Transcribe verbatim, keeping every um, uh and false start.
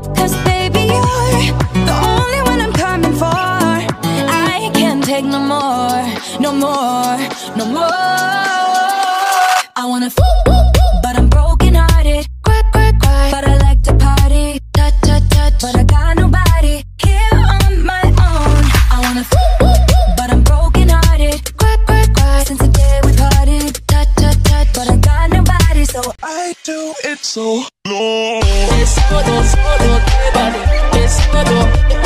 Cause baby, you're the only one I'm coming for. I can't take no more, no more, no more. I wanna f, but I'm broken hearted. Cry, cry, cry, but I like to party. Touch, touch, touch, but I got nobody here on my own. I wanna f, but I'm broken hearted. Cry, cry, cry, since the day we parted. Touch, touch, touch, but I got nobody, so I do it so low. Es todo, solo, everybody. Es todo.